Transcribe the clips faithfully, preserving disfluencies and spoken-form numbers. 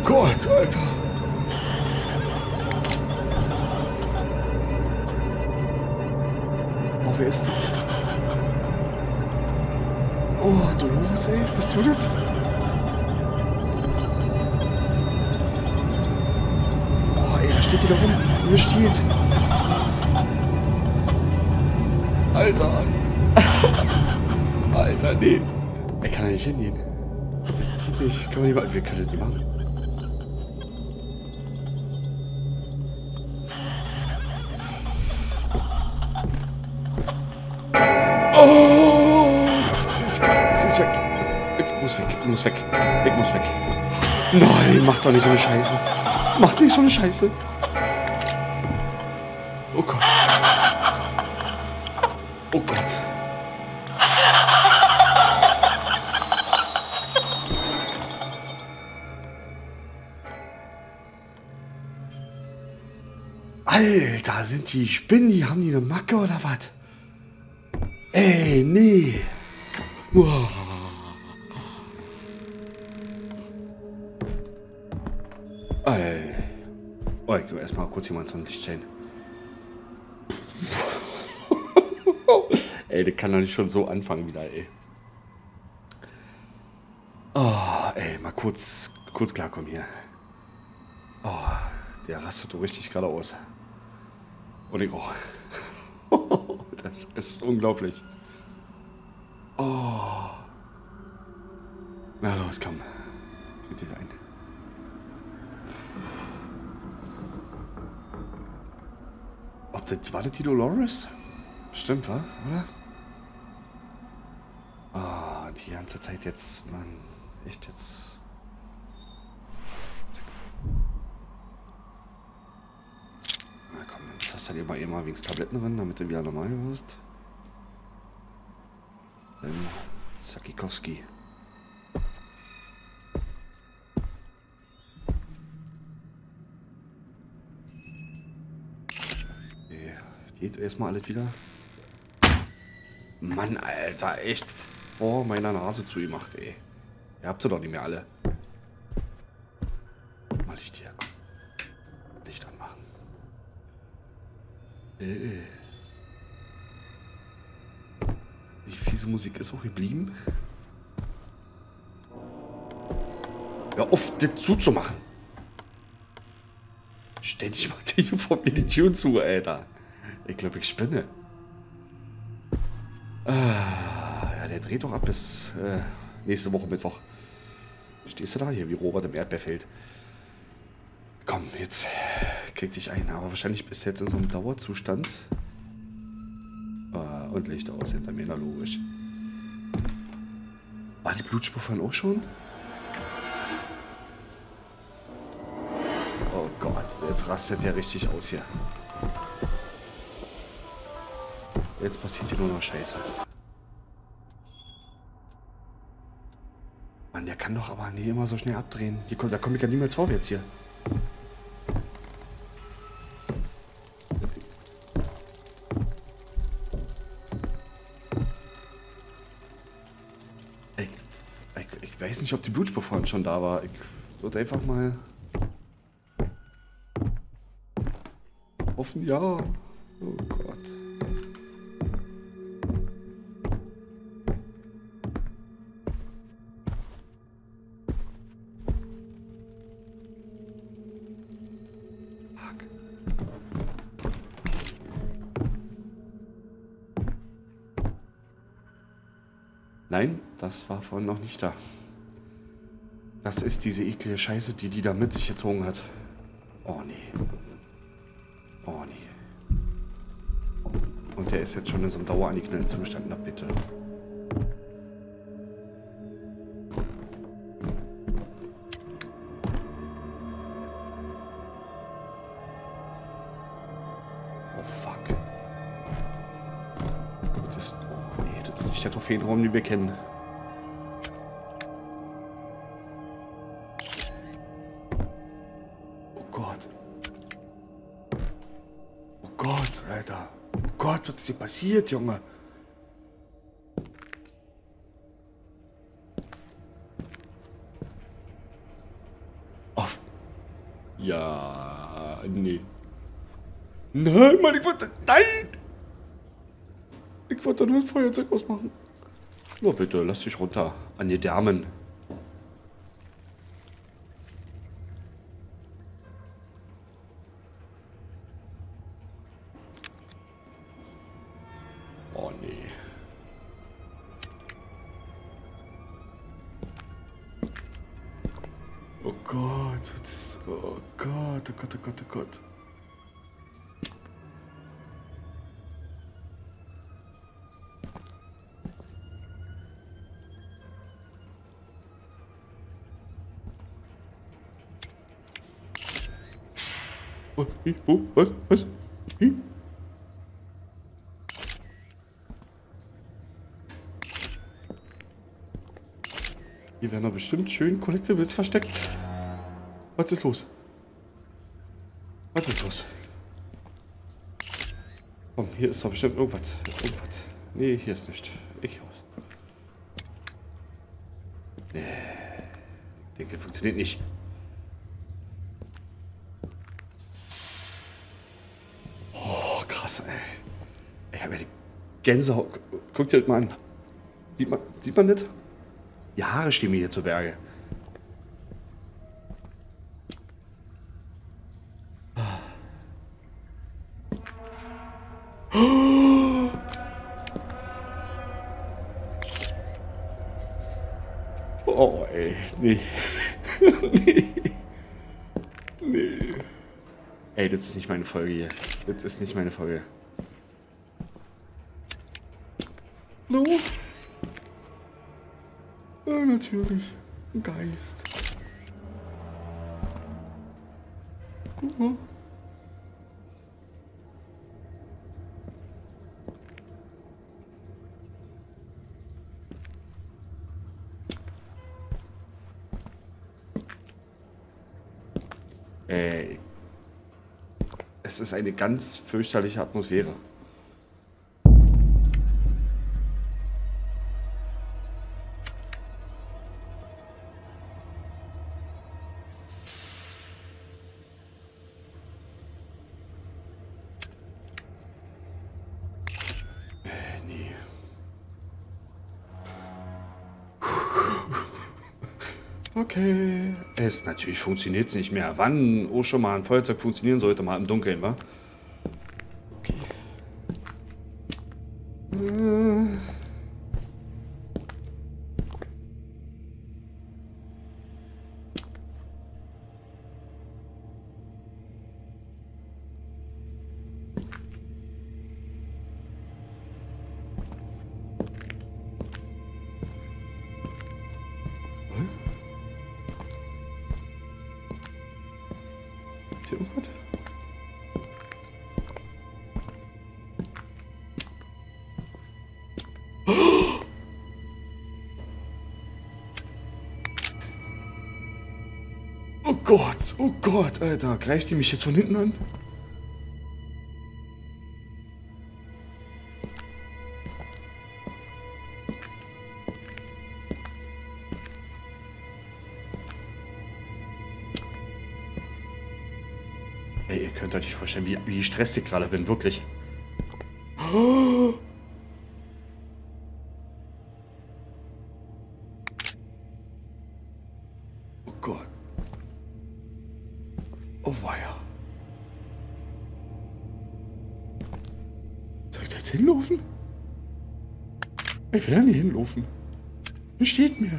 Gott, Alter. Oh, wer ist das? Oh, Dolores, ey, bist du das? Oh, ey, da steht die da rum. Hier steht. Alter. Alter, nee. Er kann da nicht hingehen. Das geht nicht. Können wir nicht machen. Wir können das nicht machen. Oh Gott, sie ist weg. Sie ist weg. Ich muss weg. Ich muss weg. Ich muss weg. Nein, mach doch nicht so eine Scheiße. Mach nicht so eine Scheiße. Oh Gott. Oh Gott. Alter, sind die Spinnen, die haben die eine Macke oder was? Ey, nee. Uah. Ey. Oh, ich will erstmal kurz jemand zum Licht stellen. Ey, der kann doch nicht schon so anfangen wieder, ey. Oh, ey, mal kurz, kurz klarkommen hier. Oh, der rastet so richtig gerade aus. Und ich auch. Das ist unglaublich. Oh. Na los, komm. Mit dir ein. Ob das, war das die Dolores? Stimmt, wa? Oder? Ah, die ganze Zeit jetzt, Mann. Echt jetzt. Na komm, jetzt hast du halt immer immer wegen Tabletten drin, damit du wieder normal wirst. Dann Zakikowski. Okay, geht erstmal alles wieder. Mann, Alter, echt vor meiner Nase zugemacht, ey. Ihr habt sie doch nicht mehr alle. Mal Licht hier, komm. Licht anmachen. Äh. Die fiese Musik ist auch geblieben. Hör auf, das zuzumachen. Ständig macht die vor mir die Tür zu, Alter. Ich glaube, ich spinne. Ah, ja, der dreht doch ab bis äh, nächste Woche Mittwoch. Stehst du da hier wie Robert im Erdbeerfeld? Komm, jetzt krieg dich ein. Aber wahrscheinlich bist du jetzt in so einem Dauerzustand. Ah, und Licht aus hinter mir, na logisch. War die Blutspur vorhin auch schon? Oh Gott, jetzt rastet der richtig aus hier. Jetzt passiert hier nur noch Scheiße. Mann, der kann doch aber nie immer so schnell abdrehen. Hier kommt, da komme ich ja niemals vorwärts hier. Ich, ich, ich weiß nicht, ob die Blutspur vorhin schon da war. Ich würde einfach mal hoffen, ja. Oh Gott. Nein, das war vorhin noch nicht da. Das ist diese eklige Scheiße, die die da mit sich gezogen hat. Oh nee. Oh nee. Und der ist jetzt schon in so einem dauerangeknallten Zustand. Na bitte. Oh fuck. Das, oh nee, das ist nicht der Trophäenraum, den wir kennen. Alter. Oh Gott, was ist hier passiert, Junge? Oh, Ja, nee. Nein, Mann, ich wollte... Nein! Ich wollte nur ein Feuerzeug ausmachen. Nur bitte, lass dich runter. An die Därmen. Oh, nee. Oh Gott, das, oh Gott, oh Gott, oh Gott, oh Gott. Oh, wie, wo, was, was? Wie? Hier werden doch bestimmt schön Collectibles versteckt. Was ist los? Was ist los? Komm, hier ist doch bestimmt irgendwas. Irgendwas. Nee, hier ist nichts. Ich aus. Nee. Ich denke, funktioniert nicht. Oh, krass, ey. Ich habe ja die Gänsehaut. Guck dir das mal an. Sieht man, sieht man das? Die Haare stehen mir hier zu Berge. Oh, ey. Nee. Nee. Nee. Ey, das ist nicht meine Folge hier. Das ist nicht meine Folge. No? Ja, natürlich. Ein Geist. Mhm. Äh, es ist eine ganz fürchterliche Atmosphäre. Okay. Es natürlich funktioniert es nicht mehr. Wann oh schon mal ein Feuerzeug funktionieren sollte, mal im Dunkeln, wa? Okay. Äh. Ist hier irgendwas? Oh Gott, oh Gott, Alter, greift die mich jetzt von hinten an? Ey, ihr könnt euch nicht vorstellen, wie, wie gestresst ich gerade bin, wirklich. Oh Gott. Oh weia. Soll ich da jetzt hinlaufen? Ich will da nicht hinlaufen. Was steht mir?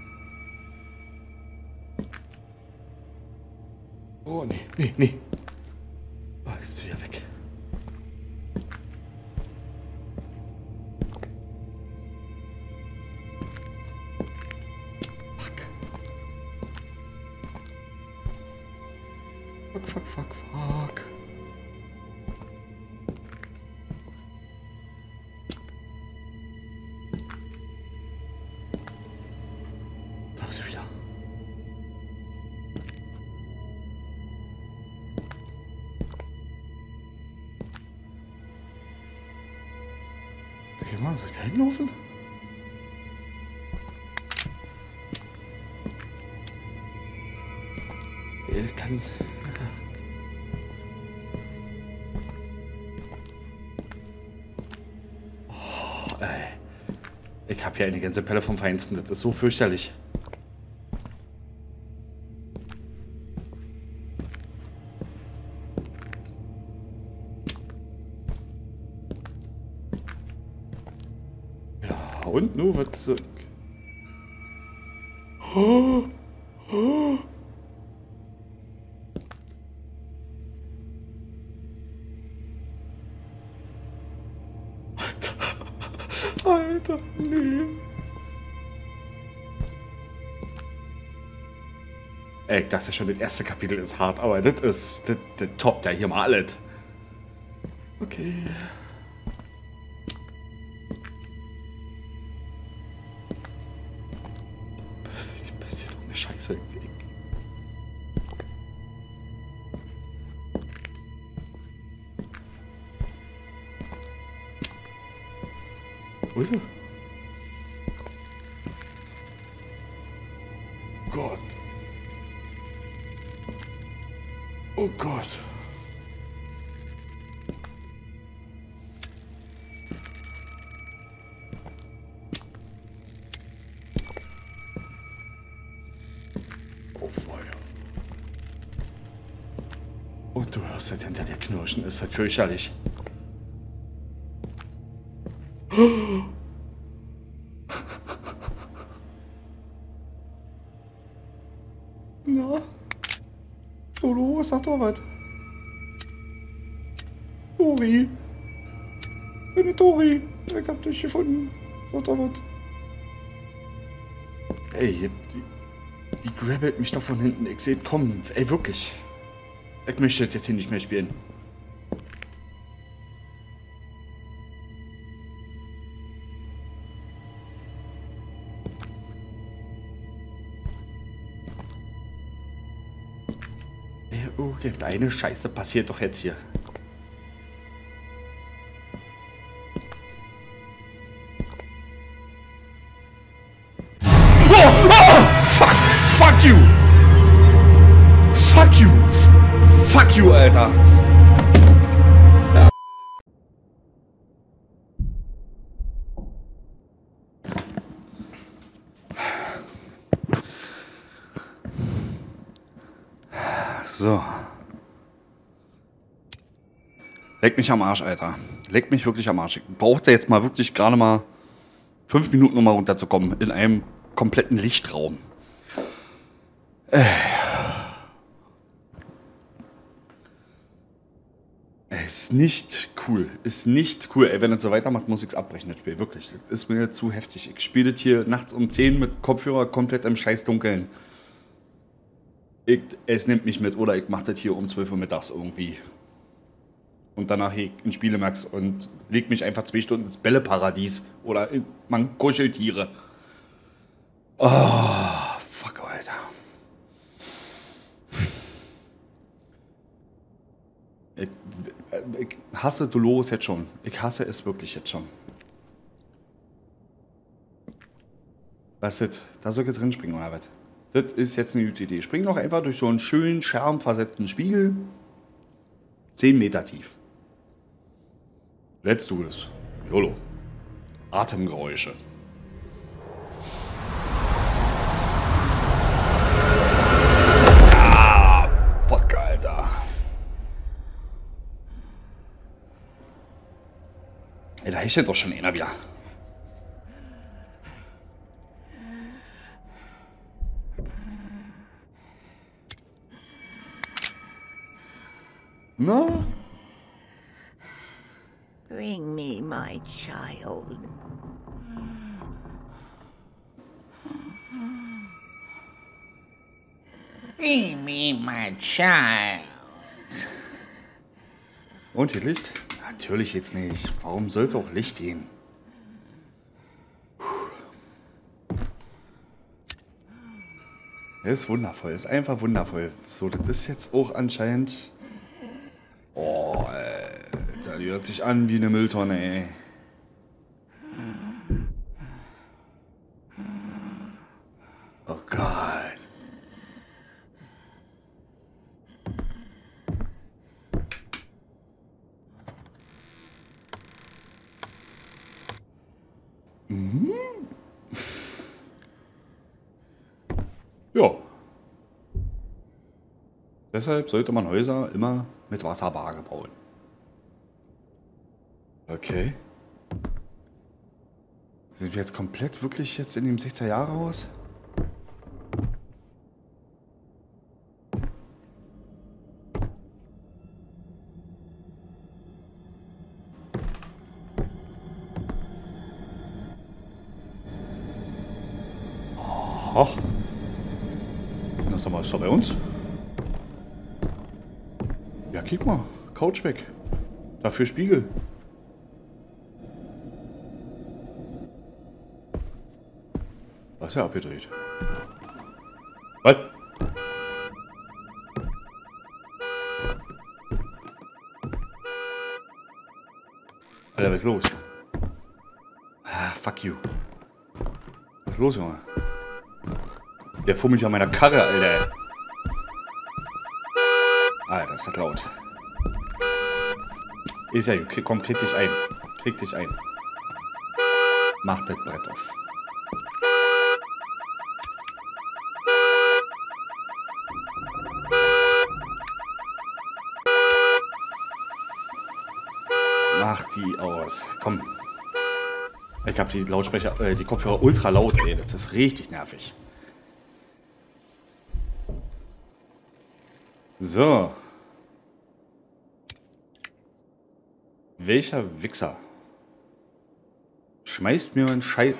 Oh, nee, nee, nee. Oh, jetzt ist wieder weg. Fuck. Fuck, fuck, fuck, fuck. Da ist er wieder. Okay, Mann, soll ich da hinlaufen? Es kann... hier eine Gänsepelle vom Feinsten. Das ist so fürchterlich. Ja, und nu wird so. Oh, oh. Alter, nee. Ey, ich dachte schon, das erste Kapitel ist hart, aber das ist, das, das toppt ja hier mal alles. Okay. Das passiert doch eine Scheiße. Wo ist er? Gott. Oh Gott. Oh Feuer. Und du hörst halt hinter dir knirschen, ist halt fürchterlich. Na? Solo, sag doch was. Tori. Meine Tori. Ich hab dich gefunden. Sag doch was. Ey, die, die grabbelt mich doch von hinten. Ich seh, komm, ey, wirklich. Ich möchte jetzt hier nicht mehr spielen. Irgendeine Scheiße passiert doch jetzt hier. Oh, oh, fuck, fuck you! Fuck you! Fuck you, Alter! So. Leck mich am Arsch, Alter. Leck mich wirklich am Arsch. Ich brauchte jetzt mal wirklich gerade mal fünf Minuten, um mal runterzukommen. In einem kompletten Lichtraum. Äh. Ist nicht cool. Ist nicht cool. Ey, wenn es so weitermacht, muss ich es abbrechen, das Spiel. Wirklich. Das ist mir zu heftig. Ich spiele das hier nachts um zehn mit Kopfhörer komplett im Scheißdunkeln. Ich, es nimmt mich mit. Oder ich mache das hier um zwölf Uhr mittags irgendwie. Und danach in Spielemax und leg mich einfach zwei Stunden ins Bälleparadies. Oder man Kuscheltiere. Oh, fuck, Alter. Ich, ich hasse Dolores jetzt schon. Ich hasse es wirklich jetzt schon. Was ist das? Da soll ich drin springen, oder was? Das ist jetzt eine gute Idee. Spring doch einfach durch so einen schönen, scherbenversetzten Spiegel. zehn Meter tief. Let's do this. YOLO. Atemgeräusche. Ah, fuck, Alter. Ey, da ist ja doch schon einer wieder. Na? Bring me my child. Bring me my child. Und hier Licht? Natürlich jetzt nicht. Warum sollte auch Licht gehen? Das ist wundervoll. Das ist einfach wundervoll. So, das ist jetzt auch anscheinend... Oh, Alter, die hört sich an wie eine Mülltonne, ey. Oh Gott. Mhm. Ja. Deshalb sollte man Häuser immer mit Wasserwaage bauen. Okay. Sind wir jetzt komplett wirklich jetzt in dem sechziger Jahre Haus? Ach. Das ist doch bei uns. Ja, guck mal. Couch weg. Dafür Spiegel. Was ist ja abgedreht? Was? Alter, was ist los? Ah, fuck you. Was ist los, Junge? Der fummelt an meiner Karre, Alter. Alter, ist das laut. Ist ja, komm, krieg dich ein. Krieg dich ein. Mach das Brett auf. Mach die aus. Komm. Ich hab die Lautsprecher, äh, die Kopfhörer ultra laut, ey. Das ist richtig nervig. So. Welcher Wichser schmeißt mir einen Scheiß...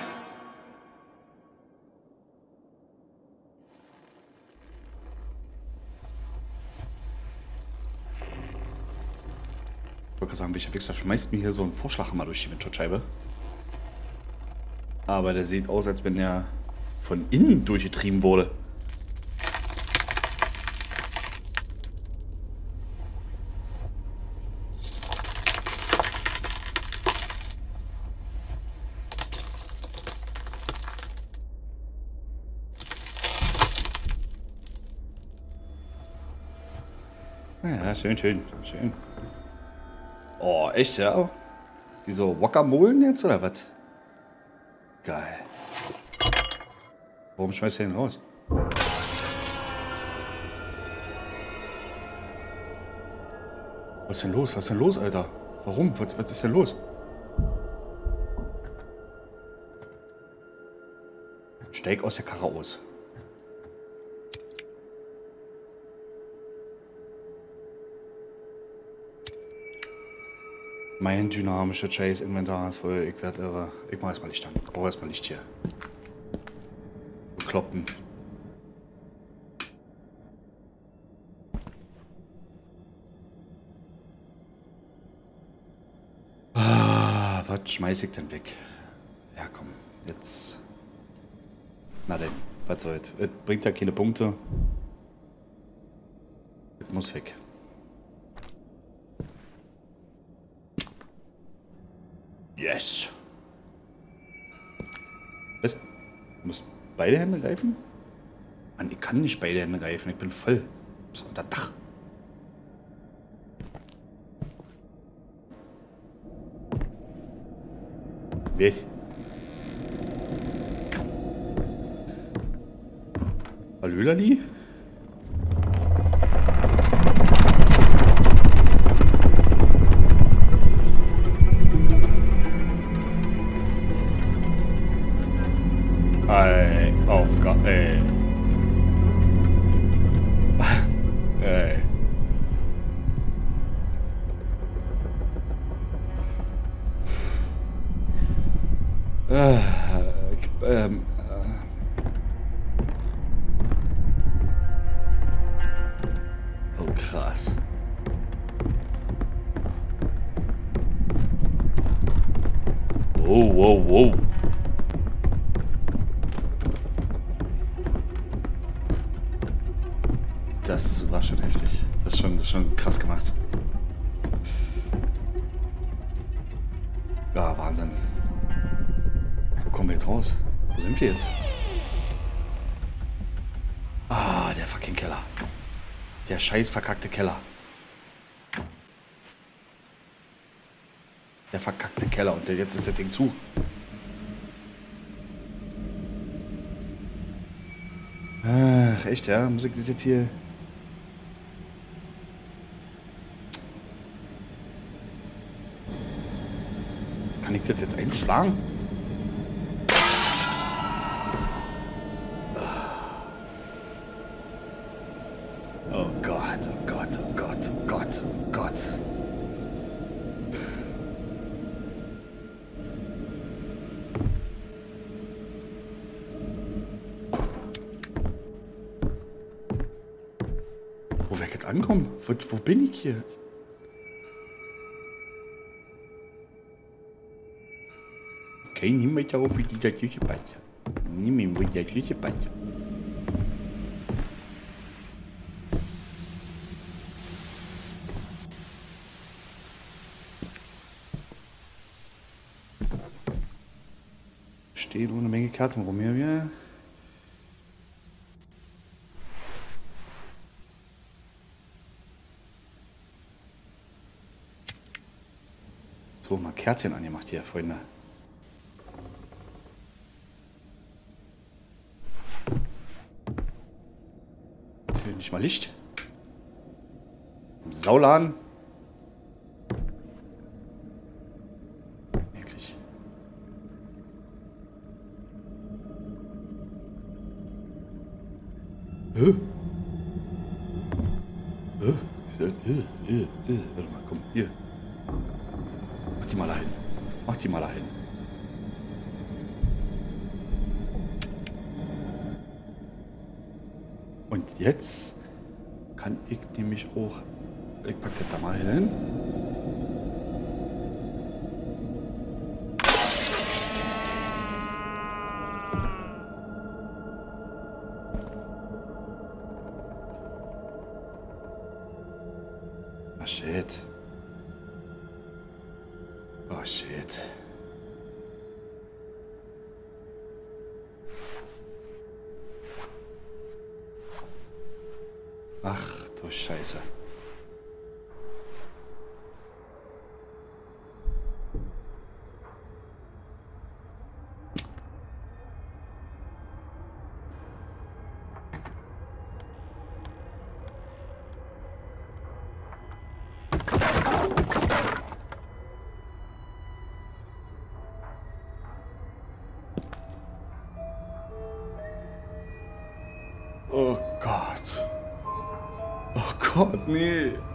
Ich wollte gerade sagen, welcher Wichser schmeißt mir hier so einen Vorschlaghammer durch die Windschutzscheibe? Aber der sieht aus, als wenn er von innen durchgetrieben wurde. Ja, schön, schön, schön. Oh, echt, ja? Diese Wackermolen jetzt, oder was? Geil. Warum schmeißt du den raus? Was ist denn los? Was ist denn los, Alter? Warum? Was, was ist denn los? Steig aus der Karre aus. Mein dynamischer Chase-Inventar ist voll, ich werde irre. Ich mach erstmal Licht an. Ich brauche erstmal Licht hier. Bekloppen. Ah, was schmeiß ich denn weg? Ja, komm, jetzt. Na denn, was soll's. Es bringt ja keine Punkte. Es muss weg. Yes. Was? Du musst beide Hände greifen? Mann, ich kann nicht beide Hände greifen. Ich bin voll. Das ist unter Dach. Wer ist? Hallölerli? Ey, Aufgabe, ey. Ey. Äh, ich, ähm, oh, krass. Wow, wow, wow. Das war schon heftig. Das ist schon, das ist schon krass gemacht. Ja, Wahnsinn. Wo kommen wir jetzt raus? Wo sind wir jetzt? Ah, der fucking Keller. Der scheiß verkackte Keller. Der verkackte Keller. Und jetzt ist das Ding zu. Ach, echt, ja? Muss ich das jetzt hier... Kann ich das jetzt einschlagen? Oh Gott, oh Gott, oh Gott, oh Gott, oh Gott. Wo wir jetzt ankommen? Wo, wo bin ich hier? Okay, nimm mich darauf, wie die der Küche passt. Nimm mich, wo der Küche passt. Stehen ohne Menge Kerzen rum hier, wir. So, mal Kerzchen angemacht hier, Freunde. Ist hier nicht mal Licht? Im Sauladen? Wirklich. Hä? Hä? Ist das- Hä? Hä? Hä? Warte mal, komm, hier. Mach die mal dahin. Mach die mal dahin. Und jetzt kann ich nämlich auch... Ich pack das da mal hin. Ah, shit. Oh, shit. Ach, du Scheiße. Oh Gott. Oh Gott, nee.